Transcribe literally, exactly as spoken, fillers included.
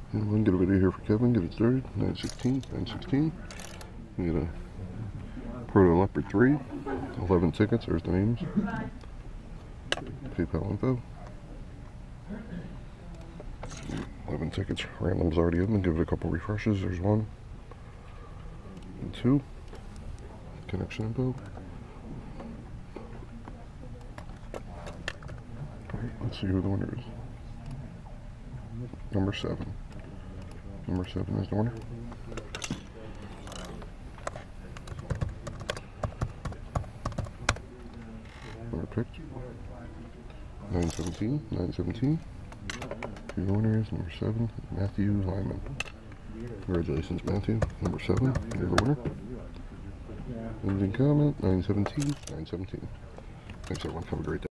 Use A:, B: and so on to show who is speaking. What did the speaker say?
A: And get a video here for Kevin, get it started. nine sixteen, nine sixteen. We get a Proto Leo three, eleven tickets, there's the names. PayPal info. eleven tickets, random's already open, give it a couple refreshes, there's one. And two. Connection info. Alright, let's see who the winner is. Number seven. Number seven is the winner. Winner picked. nine seventeen, nine seventeen. Two winners, number seven, Matthew Lyman. Congratulations, Matthew. Number seven, you're the winner. Ending comment, nine seventeen, nine seventeen. Thanks everyone, have a great day.